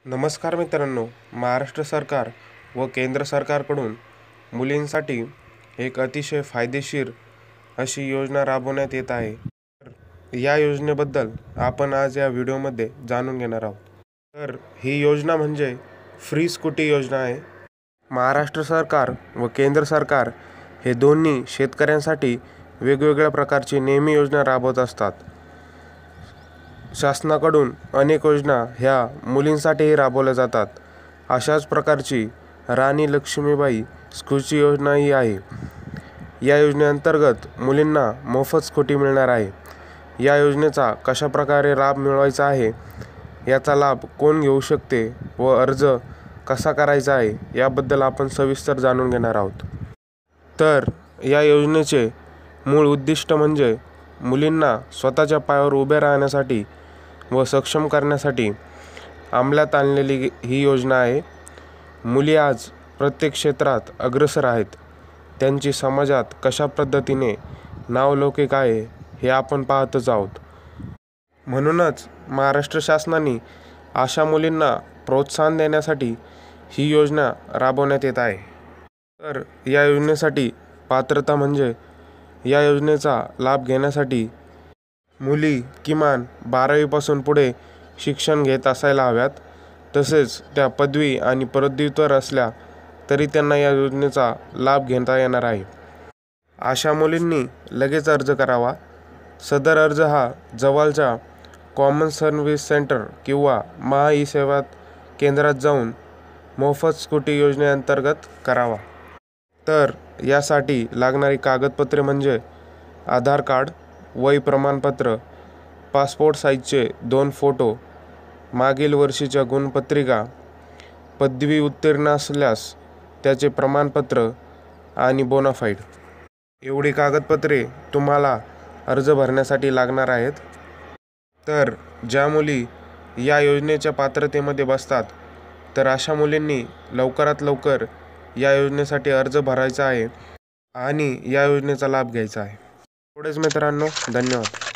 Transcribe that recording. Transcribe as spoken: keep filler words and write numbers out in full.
नमस्कार मित्रांनो, महाराष्ट्र सरकार व केंद्र सरकारकडून मुलींसाठी एक अतिशय फायदेशीर अशी योजना राबवण्यात येत आहे। या योजनेबद्दल आपण आज या व्हिडिओमध्ये जाणून घेणार आहोत। तर ही योजना म्हणजे फ्री स्कूटी योजना आहे। महाराष्ट्र सरकार व केंद्र सरकार हे दोन्ही शेतकऱ्यांसाठी वेगवेगळ्या प्रकारची नेहमी योजना राबवत असतात। शासनाकडून अनेक योजना ह्या मुलींसाठीही राबवल्या जातात। अशाच प्रकारची राणी लक्ष्मीबाई स्कूटी योजनाही आहे। या योजनेअंतर्गत मुलींना मोफत स्कूटी मिळणार आहे। या योजनेचा कशा प्रकारे लाभ मिळवायचा आहे, याचा लाभ कोण घेऊ शकते व अर्ज कसा करायचा आहे याबद्दल आपण सविस्तर जाणून घेणार आहोत। तर या योजनेचे मूळ उद्दिष्ट म्हणजे मुलींना स्वतःच्या पायावर उभे राहण्यासाठी व सक्षम करण्यासाठी अंमलात आणलेली ही योजना आहे। मुली आज प्रत्येक क्षेत्रात अग्रेसर आहेत। त्यांची समाजात कशा पद्धतीने नावलौकिक आहे हे आपण पाहतच आहोत। म्हणूनच महाराष्ट्र शासनाने अशा मुलींना प्रोत्साहन देण्यासाठी ही योजना राबवण्यात येत आहे। तर या योजनेसाठी पात्रता म्हणजे या योजनेचा लाभ घेण्यासाठी मुली किमान बारावीपासून पुढे शिक्षण घेत असायला हव्यात। तसेच त्या पदवी आणि पदव्युत्तर असल्या तरी त्यांना या योजनेचा लाभ घेता येणार आहे। अशा मुलींनी लगेच अर्ज करावा। सदर अर्ज हा जवळच्या कॉमन सर्व्हिस सेंटर किंवा महा ई सेवा केंद्रात जाऊन मोफत स्कूटी योजनेअंतर्गत करावा। तर यासाठी लागणारी कागदपत्रे म्हणजे आधार कार्ड, वय प्रमाणपत्र, पासपोर्ट साईजचे दोन फोटो, मागील वर्षीच्या गुणपत्रिका, पदवी उत्तीर्ण असल्यास त्याचे प्रमाणपत्र आणि बोनाफाईड एवढी कागदपत्रे तुम्हाला अर्ज भरण्यासाठी लागणार आहेत। तर ज्या मुली या योजनेच्या पात्रतेमध्ये बसतात तर अशा मुलींनी लवकरात लवकर या योजनेसाठी अर्ज भरायचा आहे आणि या योजनेचा लाभ घ्यायचा आहे। एवढेच मित्रांनो, धन्यवाद।